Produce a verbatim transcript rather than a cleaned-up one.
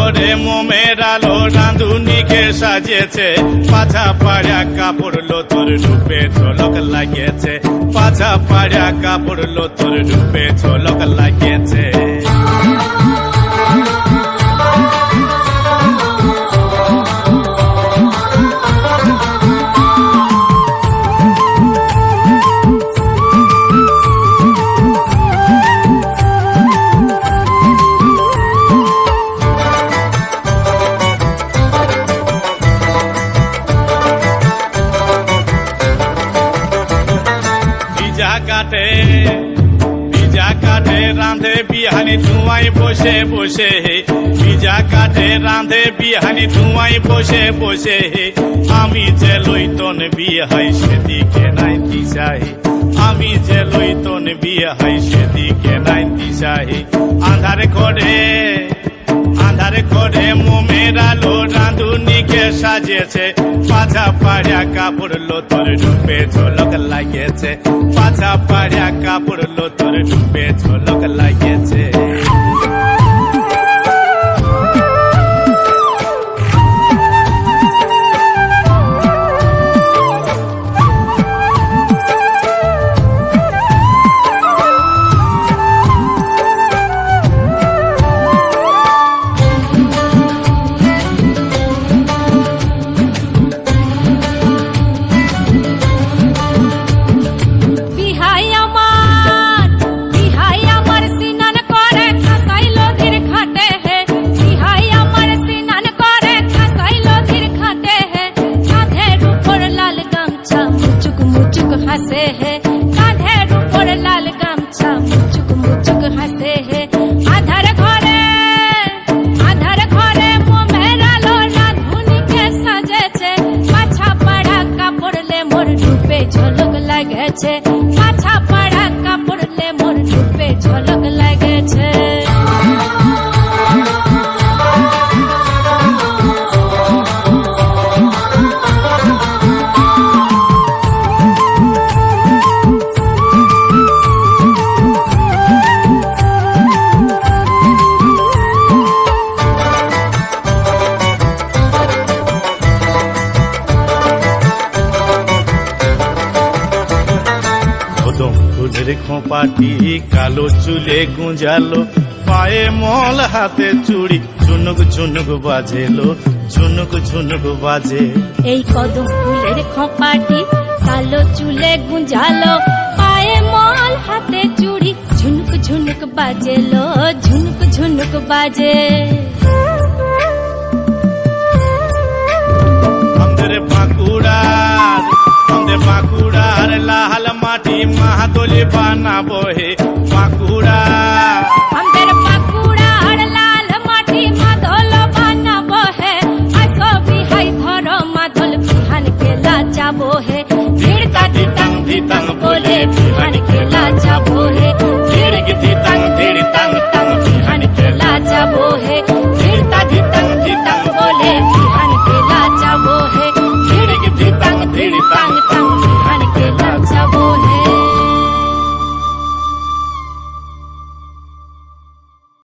ঘরে মোমের আলো রাঁধুনিকে সাজিয়েছে, পাছা পাড়া কাপড় লোতর রূপে ঝলক লাগিয়েছে, পাছা পাড়া কাপড় লোতর রূপে ঝলক লাগিয়েছে। কাটে পিজা কাটে রাঁধে বিহানি ধুয়াই বসে বসে, পিজা কাটে রাঁধে বিহানি ধুয়াই বসে বসে। আমি যে লইতন বিয়ে হয় সেদিকে নাই দিশাহি, আমি যে লইতন বিয়ে হয় সেদিকে নাই দিশাহি। আন্ধার ঘরে আন্ধার ঘরে মোমের আলো রাঁধুনিকে সাজিয়েছে, পাছা পাড়া কাপড় লোতর রূপে ঝলক লাগিয়েছে, পাছা পাড়া কাপড় লোতর রূপে ঝলক লাগিয়েছে। हंसे है कांधेर ऊपर लाल गमछा मुचुक मुचुक हंसे है। आधार घरे आधार घरे मोमेर आलो रांधुनिके साजेছে, पाछा पड़ा कापड़ ले मोर रूपे झलक लागेছে, पाछा पड़ा कापड़ ले मोर रूपे झलक लागेছে। ফুলের খোঁপাটি কালো চুলে গুঁজালো, পায়ে মল হাতে চুড়ি ঝুনুক ঝুনুক বাজেলো, ঝুনুক ঝুনুক বাজে। এই কদম ফুলের খোঁপাটি কালো চুলে গুঁজালো, পায়ে মল হাতে চুড়ি ঝুনুক ঝুনুক বাজেলো, ঝুনুক ঝুনুক বাজে। আমাদের বাঁকুড়ার আমাদের বাঁকুড়ার লাল মাটি মাহাদলি বানাবো হে,